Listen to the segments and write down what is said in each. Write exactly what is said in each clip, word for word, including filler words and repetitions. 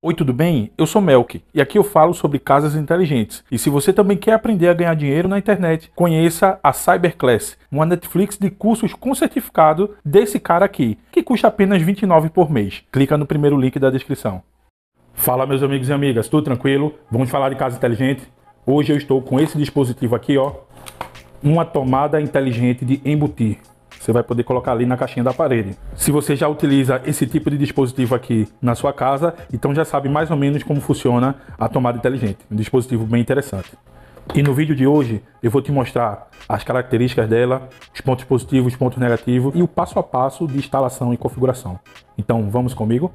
Oi, tudo bem? Eu sou Melk e aqui eu falo sobre casas inteligentes. E se você também quer aprender a ganhar dinheiro na internet, conheça a Cyberclass, uma Netflix de cursos com certificado desse cara aqui, que custa apenas vinte e nove reais por mês. Clica no primeiro link da descrição. Fala, meus amigos e amigas, tudo tranquilo? Vamos falar de casa inteligente? Hoje eu estou com esse dispositivo aqui, ó, uma tomada inteligente de embutir. Você vai poder colocar ali na caixinha da parede. Se você já utiliza esse tipo de dispositivo aqui na sua casa, então já sabe mais ou menos como funciona a tomada inteligente. Um dispositivo bem interessante. E no vídeo de hoje eu vou te mostrar as características dela, os pontos positivos, os pontos negativos e o passo a passo de instalação e configuração. Então vamos comigo?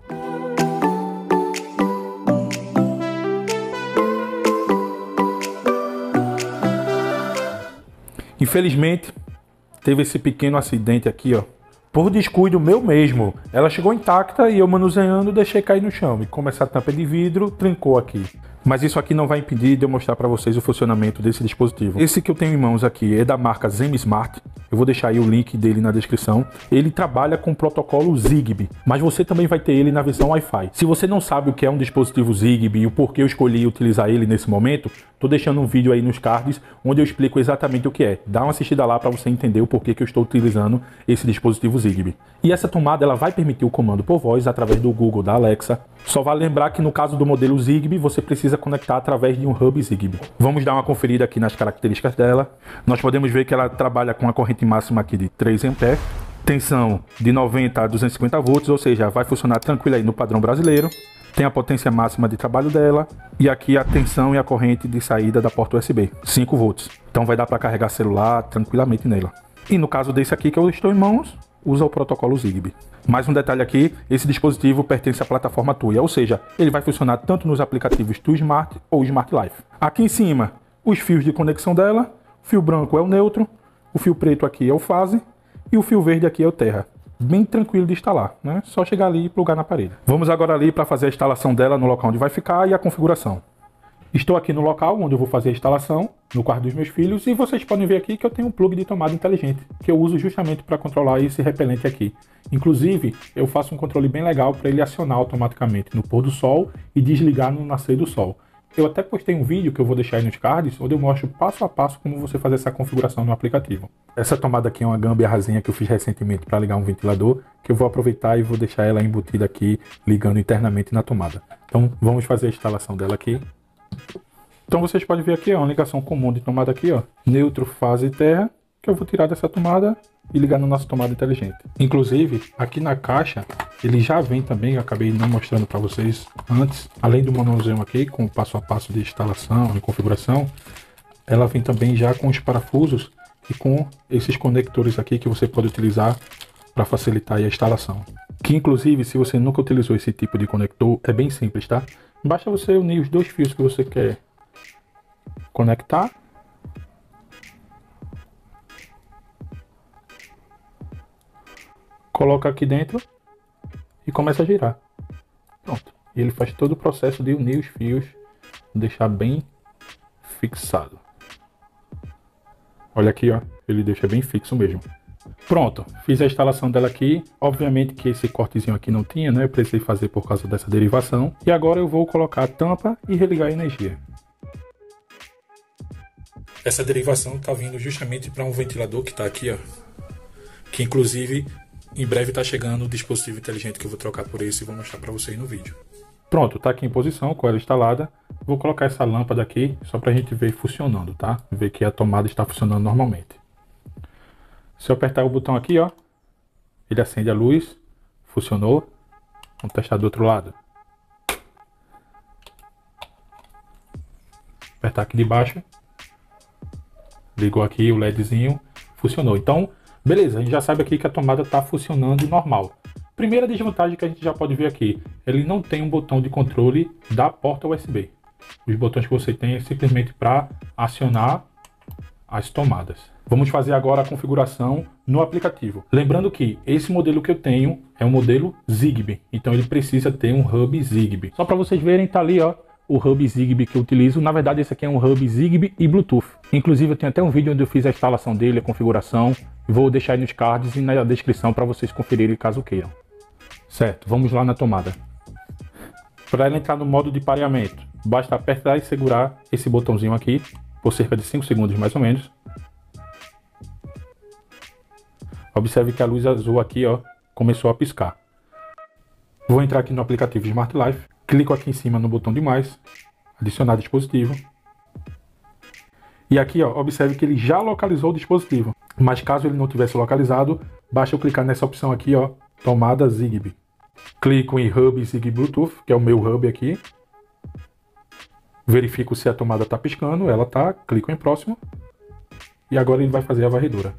Infelizmente, teve esse pequeno acidente aqui, ó. Por descuido meu mesmo. Ela chegou intacta e eu manuseando deixei cair no chão. E como essa tampa é de vidro, trincou aqui. Mas isso aqui não vai impedir de eu mostrar para vocês o funcionamento desse dispositivo. Esse que eu tenho em mãos aqui é da marca ZenSmart. Eu vou deixar aí o link dele na descrição. Ele trabalha com o protocolo Zigbee, mas você também vai ter ele na versão Wi-Fi. Se você não sabe o que é um dispositivo Zigbee e o porquê eu escolhi utilizar ele nesse momento, tô deixando um vídeo aí nos cards onde eu explico exatamente o que é. Dá uma assistida lá para você entender o porquê que eu estou utilizando esse dispositivo Zigbee. E essa tomada ela vai permitir o comando por voz através do Google, da Alexa. Só vale lembrar que no caso do modelo Zigbee, você precisa conectar através de um hub Zigbee. Vamos dar uma conferida aqui nas características dela. Nós podemos ver que ela trabalha com a corrente máxima aqui de três amperes, tensão de noventa a duzentos e cinquenta volts, ou seja, vai funcionar tranquilo aí no padrão brasileiro. Tem a potência máxima de trabalho dela e aqui a tensão e a corrente de saída da porta U S B, cinco volts. Então vai dar para carregar celular tranquilamente nela. E no caso desse aqui que eu estou em mãos, usa o protocolo Zigbee. Mais um detalhe aqui, esse dispositivo pertence à plataforma Tuya, ou seja, ele vai funcionar tanto nos aplicativos Tu Smart ou Smart Life. Aqui em cima, os fios de conexão dela, o fio branco é o neutro, o fio preto aqui é o fase e o fio verde aqui é o terra. Bem tranquilo de instalar, né? Só chegar ali e plugar na parede. Vamos agora ali para fazer a instalação dela no local onde vai ficar e a configuração. Estou aqui no local onde eu vou fazer a instalação, no quarto dos meus filhos, e vocês podem ver aqui que eu tenho um plug de tomada inteligente, que eu uso justamente para controlar esse repelente aqui. Inclusive, eu faço um controle bem legal para ele acionar automaticamente no pôr do sol e desligar no nascer do sol. Eu até postei um vídeo que eu vou deixar aí nos cards, onde eu mostro passo a passo como você fazer essa configuração no aplicativo. Essa tomada aqui é uma gambiarrazinha que eu fiz recentemente para ligar um ventilador, que eu vou aproveitar e vou deixar ela embutida aqui, ligando internamente na tomada. Então, vamos fazer a instalação dela aqui. Então vocês podem ver aqui, ó, uma ligação comum de tomada aqui, ó, neutro, fase e terra, que eu vou tirar dessa tomada e ligar na nossa tomada inteligente. Inclusive, aqui na caixa, ele já vem também, eu acabei não mostrando para vocês antes, além do manuseio aqui, com o passo a passo de instalação e configuração, ela vem também já com os parafusos e com esses conectores aqui que você pode utilizar para facilitar a instalação. Que inclusive, se você nunca utilizou esse tipo de conector, é bem simples, tá? Basta você unir os dois fios que você quer conectar. Coloca aqui dentro e começa a girar. Pronto. E ele faz todo o processo de unir os fios, deixar bem fixado. Olha aqui, ó. Ele deixa bem fixo mesmo. Pronto, fiz a instalação dela aqui. Obviamente que esse cortezinho aqui não tinha, né? Eu precisei fazer por causa dessa derivação. E agora eu vou colocar a tampa e religar a energia. Essa derivação está vindo justamente para um ventilador que está aqui, ó. Que inclusive em breve está chegando o dispositivo inteligente que eu vou trocar por esse e vou mostrar para vocês no vídeo. Pronto, está aqui em posição com ela instalada. Vou colocar essa lâmpada aqui só para a gente ver funcionando, tá? Ver que a tomada está funcionando normalmente. Se eu apertar o botão aqui, ó, ele acende a luz, funcionou. Vamos testar do outro lado. Apertar aqui de baixo, ligou aqui o LEDzinho, funcionou. Então, beleza, a gente já sabe aqui que a tomada está funcionando normal. Primeira desvantagem que a gente já pode ver aqui, ele não tem um botão de controle da porta U S B. Os botões que você tem é simplesmente para acionar as tomadas. Vamos fazer agora a configuração no aplicativo. Lembrando que esse modelo que eu tenho é um modelo Zigbee, então ele precisa ter um hub Zigbee. Só para vocês verem, tá ali, ó, o hub Zigbee que eu utilizo. Na verdade, esse aqui é um hub Zigbee e Bluetooth. Inclusive, eu tenho até um vídeo onde eu fiz a instalação dele, a configuração. Vou deixar aí nos cards e na descrição para vocês conferirem caso queiram. Certo, vamos lá na tomada. Para ela entrar no modo de pareamento, basta apertar e segurar esse botãozinho aqui, por cerca de cinco segundos mais ou menos. Observe que a luz azul aqui, ó, começou a piscar. Vou entrar aqui no aplicativo Smart Life, clico aqui em cima no botão de mais, adicionar dispositivo. E aqui, ó, observe que ele já localizou o dispositivo, mas caso ele não tivesse localizado, basta eu clicar nessa opção aqui, ó, tomada Zigbee. Clico em Hub Zigbee Bluetooth, que é o meu hub aqui. Verifico se a tomada está piscando, ela tá, clico em próximo. E agora ele vai fazer a varredura.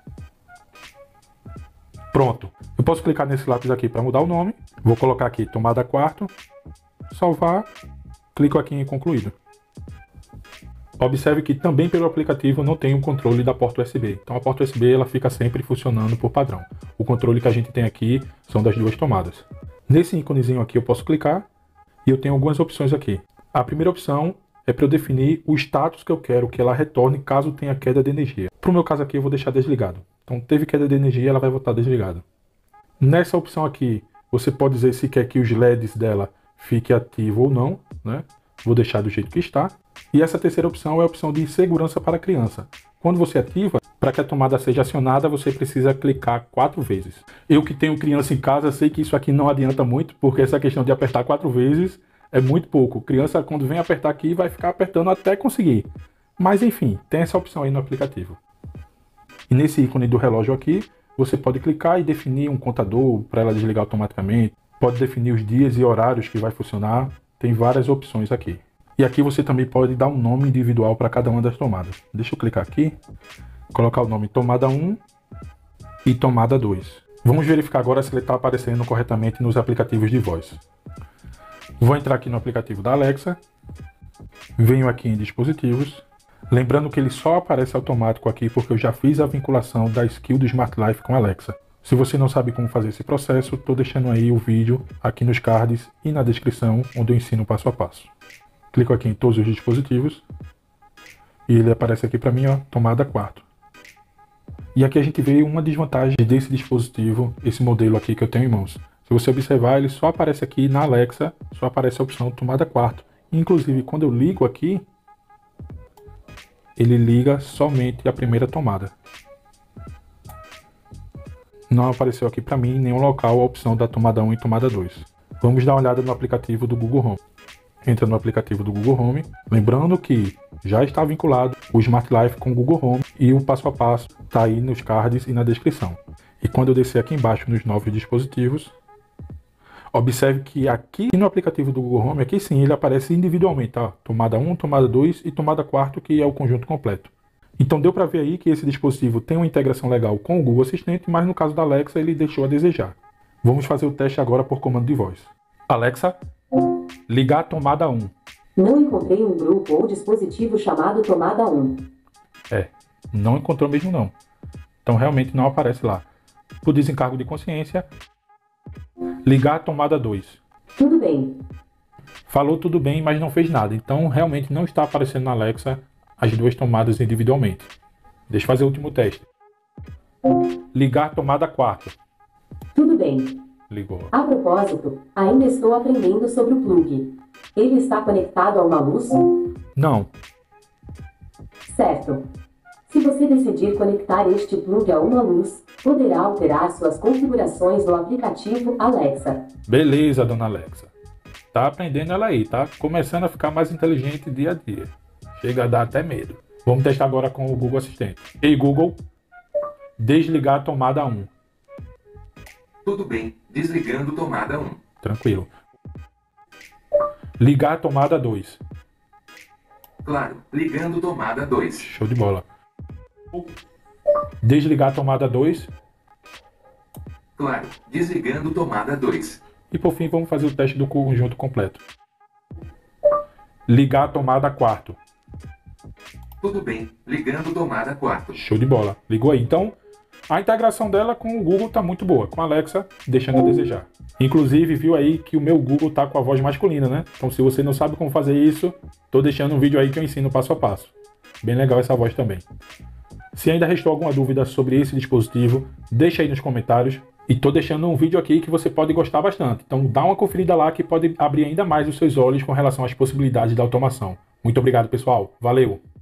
Pronto. Eu posso clicar nesse lápis aqui para mudar o nome. Vou colocar aqui tomada quarto, salvar, clico aqui em concluído. Observe que também pelo aplicativo não tem um controle da porta U S B. Então a porta U S B ela fica sempre funcionando por padrão. O controle que a gente tem aqui são das duas tomadas. Nesse íconezinho aqui eu posso clicar e eu tenho algumas opções aqui. A primeira opção é para eu definir o status que eu quero que ela retorne caso tenha queda de energia. Para o meu caso aqui eu vou deixar desligado. Então teve queda de energia, ela vai voltar desligada. Nessa opção aqui você pode dizer se quer que os L E Ds dela fiquem ativos ou não, né? Vou deixar do jeito que está. E essa terceira opção é a opção de segurança para criança. Quando você ativa, para que a tomada seja acionada, você precisa clicar quatro vezes. Eu que tenho criança em casa, sei que isso aqui não adianta muito, porque essa questão de apertar quatro vezes é muito pouco. Criança, quando vem apertar aqui, vai ficar apertando até conseguir. Mas enfim, tem essa opção aí no aplicativo. E nesse ícone do relógio aqui, você pode clicar e definir um contador para ela desligar automaticamente. Pode definir os dias e horários que vai funcionar. Tem várias opções aqui. E aqui você também pode dar um nome individual para cada uma das tomadas. Deixa eu clicar aqui, colocar o nome tomada um e tomada dois. Vamos verificar agora se ele está aparecendo corretamente nos aplicativos de voz. Vou entrar aqui no aplicativo da Alexa, venho aqui em dispositivos, lembrando que ele só aparece automático aqui porque eu já fiz a vinculação da skill do Smart Life com a Alexa. Se você não sabe como fazer esse processo, estou deixando aí o vídeo aqui nos cards e na descrição, onde eu ensino passo a passo. Clico aqui em todos os dispositivos e ele aparece aqui para mim, ó, tomada quatro. E aqui a gente vê uma desvantagem desse dispositivo, esse modelo aqui que eu tenho em mãos. Se você observar, ele só aparece aqui na Alexa, só aparece a opção tomada quatro. Inclusive, quando eu ligo aqui, ele liga somente a primeira tomada. Não apareceu aqui para mim em nenhum local a opção da tomada um e tomada dois. Vamos dar uma olhada no aplicativo do Google Home. Entra no aplicativo do Google Home, lembrando que já está vinculado o Smart Life com o Google Home e o passo a passo está aí nos cards e na descrição. E quando eu descer aqui embaixo nos novos dispositivos, observe que aqui no aplicativo do Google Home, aqui sim ele aparece individualmente, tá? Tomada um, tomada dois e tomada quatro, que é o conjunto completo. Então deu para ver aí que esse dispositivo tem uma integração legal com o Google Assistente, mas no caso da Alexa ele deixou a desejar. Vamos fazer o teste agora por comando de voz. Alexa, ligar a tomada um. Não encontrei um grupo ou dispositivo chamado tomada um. É, não encontrou mesmo não. Então realmente não aparece lá. Por desencargo de consciência, ligar a tomada dois. Tudo bem. Falou tudo bem, mas não fez nada. Então realmente não está aparecendo na Alexa as duas tomadas individualmente. Deixa eu fazer o último teste. Ligar a tomada quatro. Tudo bem. Ligou. A propósito, ainda estou aprendendo sobre o plug. Ele está conectado a uma luz? Não. Certo. Se você decidir conectar este plug a uma luz, poderá alterar suas configurações no aplicativo Alexa. Beleza, dona Alexa. Tá aprendendo ela aí, tá começando a ficar mais inteligente dia a dia. Chega a dar até medo. Vamos testar agora com o Google Assistente. Ei, Google, desligar a tomada um. Tudo bem, desligando tomada um. Tranquilo. Ligar a tomada dois. Claro, ligando tomada dois. Show de bola. Desligar a tomada dois. Claro, desligando tomada dois. E por fim vamos fazer o teste do conjunto completo. Ligar a tomada quatro. Tudo bem, ligando tomada quatro. Show de bola. Ligou aí. Então, a integração dela com o Google tá muito boa. Com a Alexa, deixando a desejar. Inclusive, viu aí que o meu Google tá com a voz masculina, né? Então, se você não sabe como fazer isso, tô deixando um vídeo aí que eu ensino passo a passo. Bem legal essa voz também. Se ainda restou alguma dúvida sobre esse dispositivo, deixa aí nos comentários. E tô deixando um vídeo aqui que você pode gostar bastante. Então dá uma conferida lá que pode abrir ainda mais os seus olhos com relação às possibilidades da automação. Muito obrigado, pessoal. Valeu!